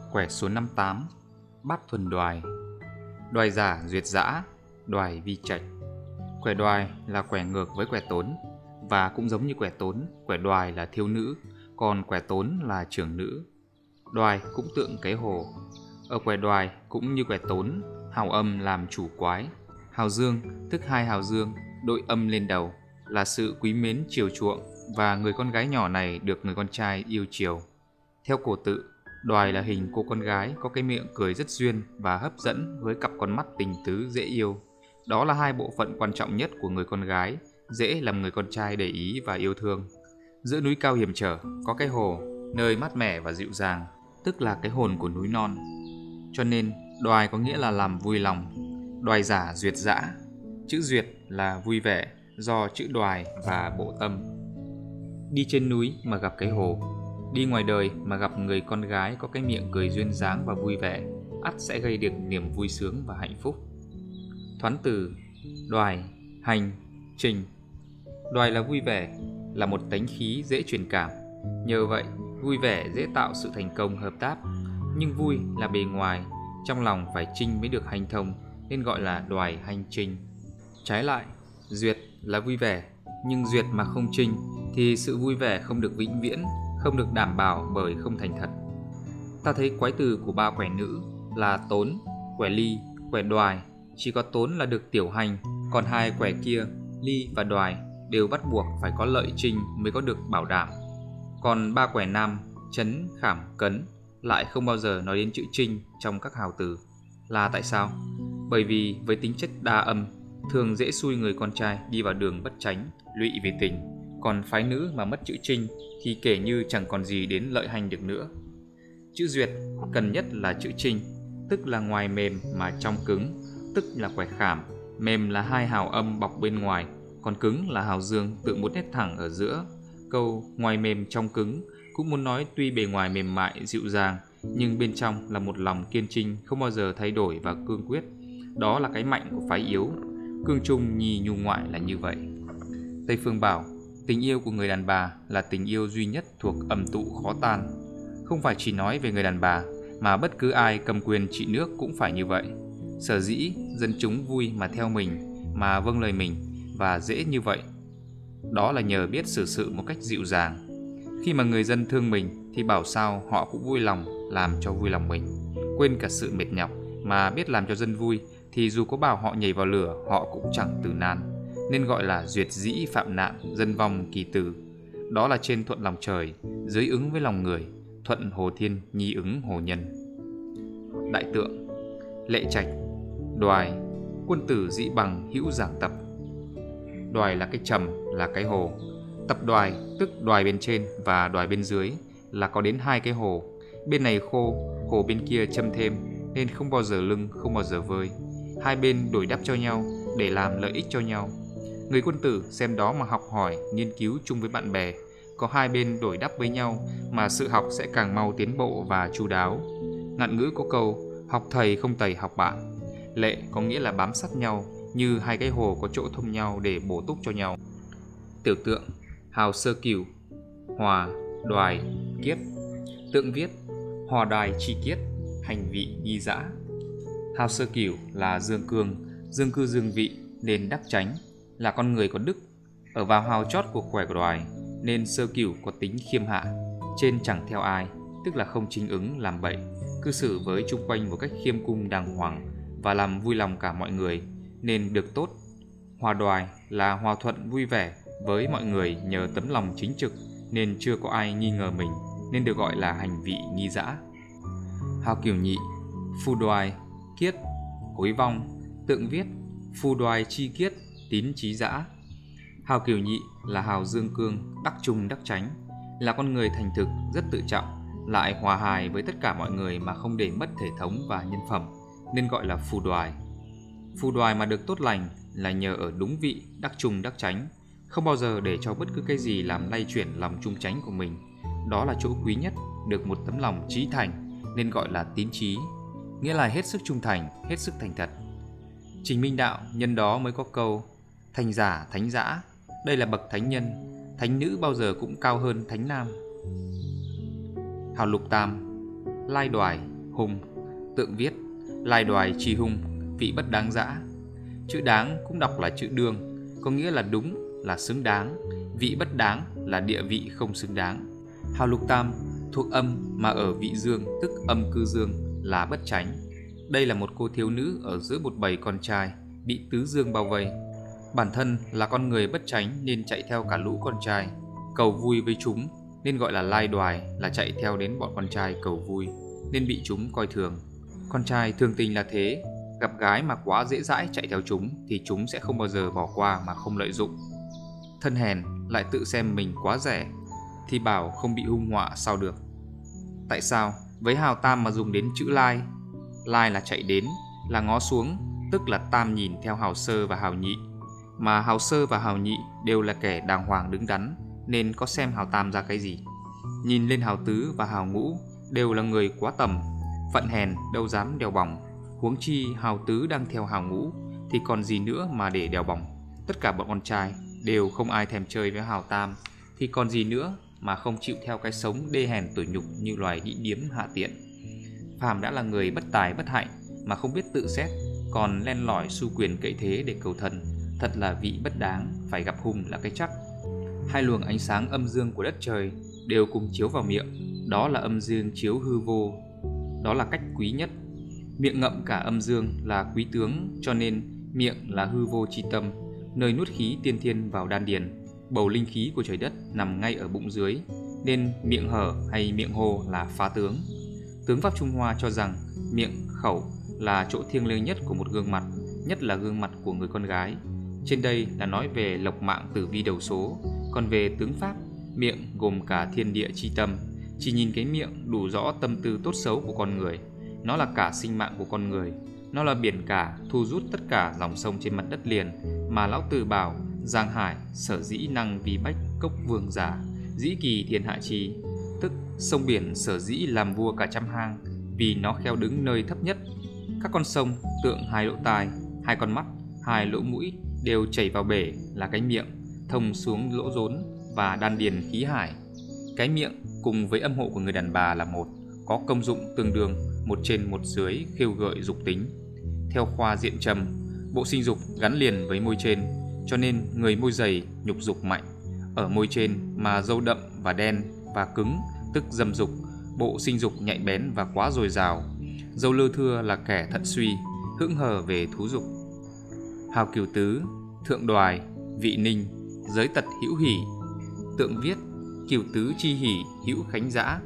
Quẻ số 58. Bát thuần đoài. Đoài giả duyệt dã, đoài vi trạch. Quẻ đoài là quẻ ngược với quẻ tốn, và cũng giống như quẻ tốn, quẻ đoài là thiếu nữ, còn quẻ tốn là trưởng nữ. Đoài cũng tượng cái hồ. Ở quẻ đoài cũng như quẻ tốn, hào âm làm chủ quái. Hào dương tức hai hào dương đội âm lên đầu là sự quý mến chiều chuộng, và người con gái nhỏ này được người con trai yêu chiều. Theo cổ tự, đoài là hình cô con gái có cái miệng cười rất duyên và hấp dẫn với cặp con mắt tình tứ dễ yêu. Đó là hai bộ phận quan trọng nhất của người con gái, dễ làm người con trai để ý và yêu thương. Giữa núi cao hiểm trở có cái hồ, nơi mát mẻ và dịu dàng, tức là cái hồn của núi non. Cho nên đoài có nghĩa là làm vui lòng. Đoài giả duyệt dã. Chữ duyệt là vui vẻ do chữ đoài và bộ tâm. Đi trên núi mà gặp cái hồ, đi ngoài đời mà gặp người con gái có cái miệng cười duyên dáng và vui vẻ, ắt sẽ gây được niềm vui sướng và hạnh phúc. Thoán từ đoài, hành, trình. Đoài là vui vẻ, là một tánh khí dễ truyền cảm. Nhờ vậy, vui vẻ dễ tạo sự thành công hợp tác. Nhưng vui là bề ngoài, trong lòng phải trinh mới được hành thông, nên gọi là đoài hành trình. Trái lại, duyệt là vui vẻ, nhưng duyệt mà không trinh thì sự vui vẻ không được vĩnh viễn, không được đảm bảo bởi không thành thật. Ta thấy quái từ của ba quẻ nữ là tốn, quẻ ly, quẻ đoài. Chỉ có tốn là được tiểu hành, còn hai quẻ kia, ly và đoài, đều bắt buộc phải có lợi trinh mới có được bảo đảm. Còn ba quẻ nam, chấn, khảm, cấn lại không bao giờ nói đến chữ trinh trong các hào từ. Là tại sao? Bởi vì với tính chất đa âm, thường dễ xui người con trai đi vào đường bất chánh, lụy vì tình. Còn phái nữ mà mất chữ trinh thì kể như chẳng còn gì đến lợi hành được nữa. Chữ duyệt cần nhất là chữ trinh, tức là ngoài mềm mà trong cứng, tức là quẻ khảm. Mềm là hai hào âm bọc bên ngoài, còn cứng là hào dương tự một nét thẳng ở giữa. Câu ngoài mềm trong cứng cũng muốn nói tuy bề ngoài mềm mại dịu dàng, nhưng bên trong là một lòng kiên trinh không bao giờ thay đổi và cương quyết. Đó là cái mạnh của phái yếu. Cương trung nhi nhu ngoại là như vậy. Tây Phương bảo tình yêu của người đàn bà là tình yêu duy nhất thuộc ẩm tụ khó tan. Không phải chỉ nói về người đàn bà, mà bất cứ ai cầm quyền trị nước cũng phải như vậy. Sở dĩ dân chúng vui mà theo mình, mà vâng lời mình, và dễ như vậy, đó là nhờ biết xử sự một cách dịu dàng. Khi mà người dân thương mình thì bảo sao họ cũng vui lòng làm cho vui lòng mình, quên cả sự mệt nhọc, mà biết làm cho dân vui thì dù có bảo họ nhảy vào lửa họ cũng chẳng từ nan. Nên gọi là duyệt dĩ phạm nạn, dân vong kỳ tử. Đó là trên thuận lòng trời, dưới ứng với lòng người, thuận hồ thiên, nhi ứng hồ nhân. Đại tượng lệ trạch. Đoài, quân tử dĩ bằng hữu giảng tập. Đoài là cái trầm, là cái hồ. Tập đoài tức đoài bên trên và đoài bên dưới, là có đến hai cái hồ. Bên này khô, hồ bên kia châm thêm, nên không bao giờ lưng, không bao giờ vơi. Hai bên đổi đắp cho nhau để làm lợi ích cho nhau. Người quân tử xem đó mà học hỏi, nghiên cứu chung với bạn bè. Có hai bên đổi đắp với nhau mà sự học sẽ càng mau tiến bộ và chu đáo. Ngạn ngữ có câu học thầy không tày học bạn. Lệ có nghĩa là bám sát nhau, như hai cái hồ có chỗ thông nhau để bổ túc cho nhau. Tiểu tượng hào sơ cửu, hòa, đoài, kiết. Tượng viết hòa đoài chi kiết, hành vị nhi dã. Hào sơ cửu là dương cương, dương cư dương vị nên đắc chánh, là con người có đức. Ở vào hào chót của quẻ đoài nên sơ cửu có tính khiêm hạ, trên chẳng theo ai, tức là không chính ứng làm bậy, cư xử với chung quanh một cách khiêm cung đàng hoàng và làm vui lòng cả mọi người nên được tốt. Hòa đoài là hòa thuận vui vẻ với mọi người nhờ tấm lòng chính trực nên chưa có ai nghi ngờ mình, nên được gọi là hành vị nhi dã. Hào cửu nhị, phu đoài, kiết, hối vong. Tượng viết phu đoài chi kiết, tín trí dã. Hào cửu nhị là hào dương cương, đắc trung đắc chánh, là con người thành thực, rất tự trọng, lại hòa hài với tất cả mọi người mà không để mất thể thống và nhân phẩm, nên gọi là phu đoài. Phu đoài mà được tốt lành là nhờ ở đúng vị, đắc trung đắc chánh, không bao giờ để cho bất cứ cái gì làm lay chuyển lòng trung chánh của mình. Đó là chỗ quý nhất, được một tấm lòng trí thành, nên gọi là tín trí, nghĩa là hết sức trung thành, hết sức thành thật. Trình Minh Đạo nhân đó mới có câu thành giả thánh dã. Đây là bậc thánh nhân, thánh nữ bao giờ cũng cao hơn thánh nam. Hào lục tam, lai đoài, hung. Tượng viết: lai đoài chi hung, vị bất đáng dã. Chữ đáng cũng đọc là chữ đương, có nghĩa là đúng, là xứng đáng. Vị bất đáng là địa vị không xứng đáng. Hào lục tam thuộc âm mà ở vị dương, tức âm cư dương, là bất chánh. Đây là một cô thiếu nữ ở giữa một bầy con trai bị tứ dương bao vây. Bản thân là con người bất chánh nên chạy theo cả lũ con trai, cầu vui với chúng nên gọi là lai đoài, là chạy theo đến bọn con trai cầu vui nên bị chúng coi thường. Con trai thường tình là thế, gặp gái mà quá dễ dãi chạy theo chúng thì chúng sẽ không bao giờ bỏ qua mà không lợi dụng. Thân hèn lại tự xem mình quá rẻ thì bảo không bị hung họa sao được. Tại sao với hào tam mà dùng đến chữ lai? Lai là chạy đến, là ngó xuống, tức là tam nhìn theo hào sơ và hào nhị. Mà hào sơ và hào nhị đều là kẻ đàng hoàng đứng đắn, nên có xem hào tam ra cái gì. Nhìn lên hào tứ và hào ngũ đều là người quá tầm, phận hèn đâu dám đèo bỏng. Huống chi hào tứ đang theo hào ngũ thì còn gì nữa mà để đèo bỏng. Tất cả bọn con trai đều không ai thèm chơi với hào tam thì còn gì nữa mà không chịu theo cái sống đê hèn tủi nhục như loài đĩ điếm hạ tiện. Phàm đã là người bất tài bất hạnh mà không biết tự xét, còn len lỏi xu quyền cậy thế để cầu thần, thật là vị bất đáng, phải gặp hung là cái chắc. Hai luồng ánh sáng âm dương của đất trời đều cùng chiếu vào miệng, đó là âm dương chiếu hư vô, đó là cách quý nhất. Miệng ngậm cả âm dương là quý tướng, cho nên miệng là hư vô chi tâm, nơi nuốt khí tiên thiên vào đan điền. Bầu linh khí của trời đất nằm ngay ở bụng dưới, nên miệng hở hay miệng hô là phá tướng. Tướng pháp Trung Hoa cho rằng miệng khẩu là chỗ thiêng liêng nhất của một gương mặt, nhất là gương mặt của người con gái. Trên đây là nói về lộc mạng tử vi đầu số, còn về tướng pháp, miệng gồm cả thiên địa chi tâm. Chỉ nhìn cái miệng đủ rõ tâm tư tốt xấu của con người. Nó là cả sinh mạng của con người, nó là biển cả thu rút tất cả dòng sông trên mặt đất liền, mà lão tử bảo Giang Hải sở dĩ năng vi bách cốc vương giả, dĩ kỳ thiên hạ chi, tức sông biển sở dĩ làm vua cả trăm hang, vì nó khéo đứng nơi thấp nhất. Các con sông tượng hai lỗ tai, hai con mắt, hai lỗ mũi đều chảy vào bể là cái miệng, thông xuống lỗ rốn và đan điền khí hải. Cái miệng cùng với âm hộ của người đàn bà là một, có công dụng tương đương, một trên một dưới, khêu gợi dục tính. Theo khoa diện trầm, bộ sinh dục gắn liền với môi trên, cho nên người môi dày nhục dục mạnh. Ở môi trên mà râu đậm và đen và cứng, tức dâm dục, bộ sinh dục nhạy bén và quá dồi dào. Râu lơ thưa là kẻ thận suy, hững hờ về thú dục. Hào cửu tứ, thượng đoài, vị ninh, giới tật hữu hỷ. Tượng viết: cửu tứ chi hỷ, hữu khánh dã.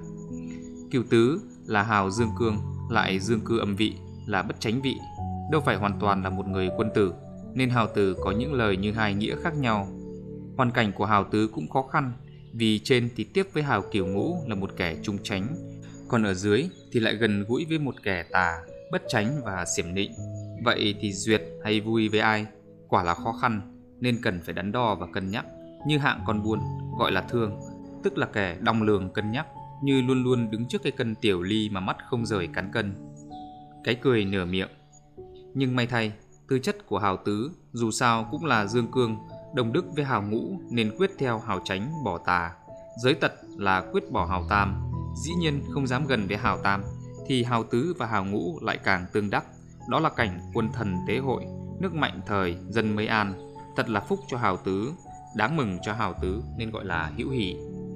Cửu tứ là hào dương cương, lại dương cư âm vị, là bất chánh vị, đâu phải hoàn toàn là một người quân tử, nên hào tử có những lời như hai nghĩa khác nhau. Hoàn cảnh của hào tứ cũng khó khăn, vì trên thì tiếp với hào cửu ngũ là một kẻ trung chánh, còn ở dưới thì lại gần gũi với một kẻ tà, bất chánh và xiểm nịnh. Vậy thì duyệt hay vui với ai? Quả là khó khăn, nên cần phải đắn đo và cân nhắc. Như hạng con buôn gọi là thương, tức là kẻ đong lường cân nhắc, như luôn luôn đứng trước cái cân tiểu ly mà mắt không rời cán cân. Cái cười nửa miệng. Nhưng may thay, tư chất của hào tứ dù sao cũng là dương cương, đồng đức với hào ngũ, nên quyết theo hào chánh bỏ tà. Giới tật là quyết bỏ hào tam, dĩ nhiên không dám gần với hào tam, thì hào tứ và hào ngũ lại càng tương đắc. Đó là cảnh quân thần tế hội, nước mạnh thời dân mới an. Thật là phúc cho hào tứ, đáng mừng cho hào tứ, nên gọi là hữu hỷ.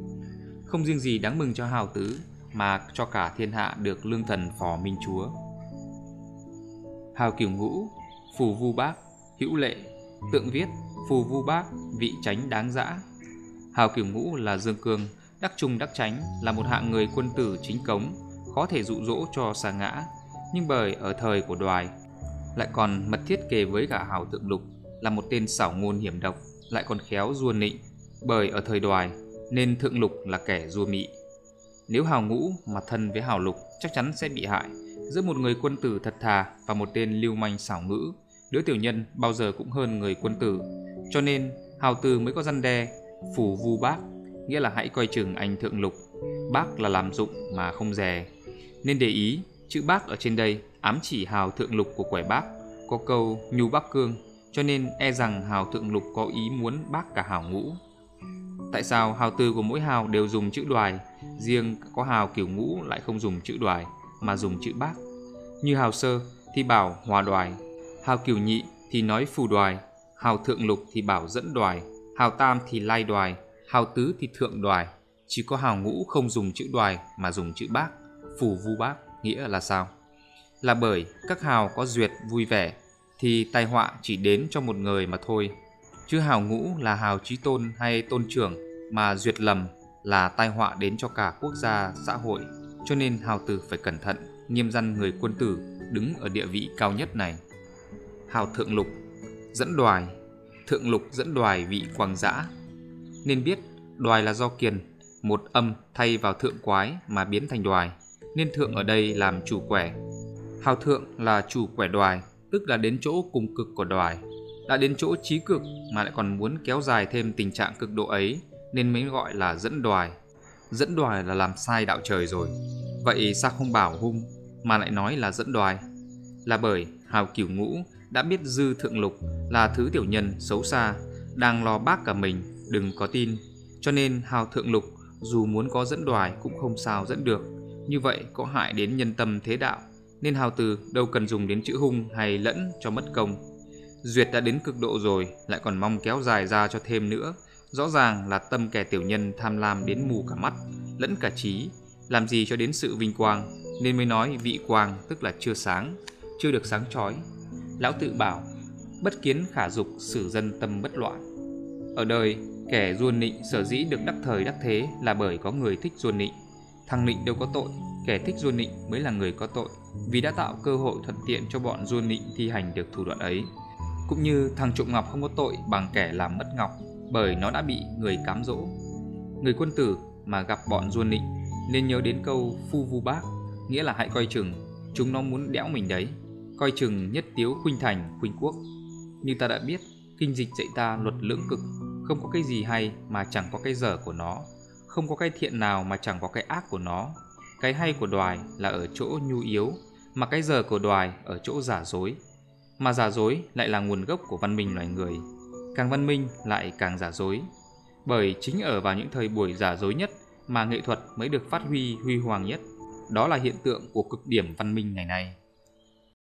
Không riêng gì đáng mừng cho hào tứ, mà cho cả thiên hạ được lương thần phò minh chúa. Hào cửu ngũ, phù vu bác, hữu lệ. Tượng viết: phù vu bác, vị chánh đáng dã. Hào cửu ngũ là dương cương, đắc trung đắc chánh, là một hạng người quân tử chính cống, khó thể dụ dỗ cho sa ngã. Nhưng bởi ở thời của đoài lại còn mật thiết kề với cả hào thượng lục, là một tên xảo ngôn hiểm độc, lại còn khéo rua nịnh. Bởi ở thời đoài nên thượng lục là kẻ rua mị. Nếu hào ngũ mà thân với hào lục chắc chắn sẽ bị hại. Giữa một người quân tử thật thà và một tên lưu manh xảo ngữ, đứa tiểu nhân bao giờ cũng hơn người quân tử. Cho nên hào từ mới có răn đe: phù vu bác, nghĩa là hãy coi chừng anh thượng lục. Bác là làm dụng mà không dè. Nên để ý, chữ bác ở trên đây ám chỉ hào thượng lục của quẻ bác. Có câu nhu bác cương, cho nên e rằng hào thượng lục có ý muốn bác cả hào ngũ. Tại sao hào từ của mỗi hào đều dùng chữ đoài, riêng có hào cửu ngũ lại không dùng chữ đoài, mà dùng chữ Bác. Như Hào Sơ thì bảo hòa đoài, Hào Cửu Nhị thì nói phù đoài, Hào Thượng Lục thì bảo dẫn đoài, Hào Tam thì lai đoài, Hào Tứ thì thượng đoài. Chỉ có Hào Ngũ không dùng chữ đoài mà dùng chữ Bác, phù vu bác. Nghĩa là sao? Là bởi các hào có duyệt vui vẻ thì tai họa chỉ đến cho một người mà thôi. Chứ Hào Ngũ là hào chí tôn hay tôn trưởng mà duyệt lầm là tai họa đến cho cả quốc gia xã hội. Cho nên Hào Tử phải cẩn thận, nghiêm răn người quân tử đứng ở địa vị cao nhất này. Hào Thượng Lục dẫn đoài, Thượng Lục dẫn đoài vị quang dã. Nên biết đoài là do kiền, một âm thay vào thượng quái mà biến thành đoài, nên thượng ở đây làm chủ quẻ. Hào Thượng là chủ quẻ đoài, tức là đến chỗ cùng cực của đoài. Đã đến chỗ chí cực mà lại còn muốn kéo dài thêm tình trạng cực độ ấy, nên mới gọi là dẫn đoài. Dẫn đoài là làm sai đạo trời rồi. Vậy sao không bảo hung mà lại nói là dẫn đoài? Là bởi Hào Cửu Ngũ đã biết Dư Thượng Lục là thứ tiểu nhân xấu xa, đang lo bác cả mình, đừng có tin. Cho nên Hào Thượng Lục dù muốn có dẫn đoài cũng không sao dẫn được. Như vậy có hại đến nhân tâm thế đạo, nên Hào Tử đâu cần dùng đến chữ hung hay lẫn cho mất công. Duyệt đã đến cực độ rồi, lại còn mong kéo dài ra cho thêm nữa. Rõ ràng là tâm kẻ tiểu nhân tham lam đến mù cả mắt, lẫn cả trí, làm gì cho đến sự vinh quang, nên mới nói vị quang tức là chưa sáng, chưa được sáng chói. Lão Tự bảo, bất kiến khả dục xử dân tâm bất loạn. Ở đời, kẻ ruôn nịnh sở dĩ được đắc thời đắc thế là bởi có người thích ruôn nịnh. Thằng nịnh đâu có tội, kẻ thích ruôn nịnh mới là người có tội, vì đã tạo cơ hội thuận tiện cho bọn ruôn nịnh thi hành được thủ đoạn ấy. Cũng như thằng trộm ngọc không có tội bằng kẻ làm mất ngọc, bởi nó đã bị người cám dỗ. Người quân tử mà gặp bọn ruôn nịnh nên nhớ đến câu phu vu bác, nghĩa là hãy coi chừng, chúng nó muốn đẽo mình đấy. Coi chừng nhất tiếu khuynh thành khuynh quốc. Như ta đã biết, kinh dịch dạy ta luật lưỡng cực, không có cái gì hay mà chẳng có cái dở của nó, không có cái thiện nào mà chẳng có cái ác của nó. Cái hay của đoài là ở chỗ nhu yếu, mà cái dở của đoài ở chỗ giả dối. Mà giả dối lại là nguồn gốc của văn minh loài người. Càng văn minh lại càng giả dối. Bởi chính ở vào những thời buổi giả dối nhất mà nghệ thuật mới được phát huy huy hoàng nhất. Đó là hiện tượng của cực điểm văn minh ngày nay.